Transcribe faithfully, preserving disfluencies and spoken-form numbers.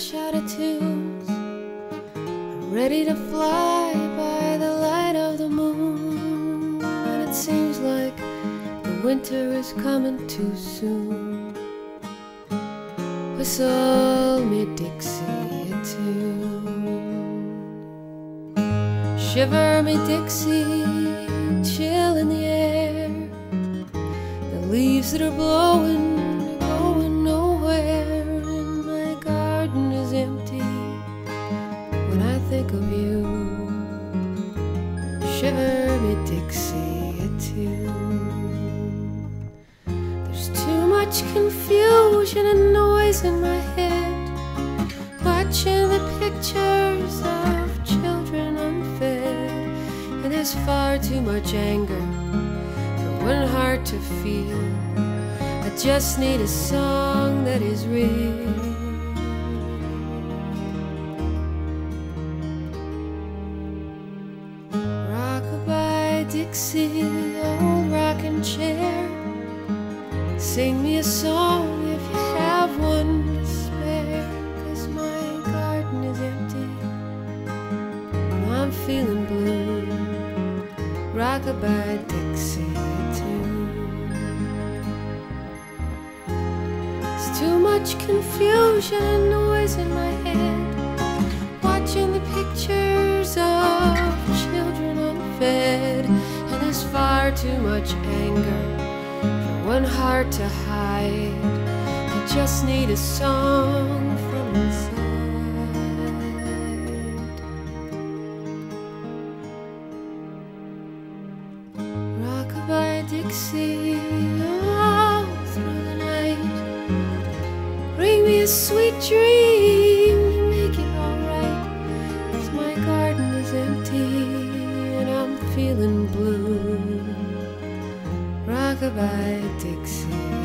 fresh out of tunes. I'm ready to fly by the light of the moon, and it seems like the winter is coming too soon. Whistle me, Dixie, a tune. Shiver me, Dixie, chill in the air. The leaves that are blowing are going nowhere, and my garden is empty when I think of you. Shiver me, Dixie, a tune. There's too much confusion and noise in my head, watching the pictures of children unfed, and there's far too much anger for one heart to feel. I just need a song that is real. Rock-a-bye, Dixie, old rocking chair. Sing me a song if you have one to spare, 'cause my garden is empty and I'm feeling blue. Rock-a-bye, Dixie, tune. There's too much confusion and noise in my head, watching the pictures of children unfed, and there's far too much anger for one heart to hide. I just need a song from inside. Rock-a-bye, Dixie, all through the night. Bring me a sweet dream to make it alright, 'cause my garden is empty and I'm feeling blue. Rock-a-bye, Dixie.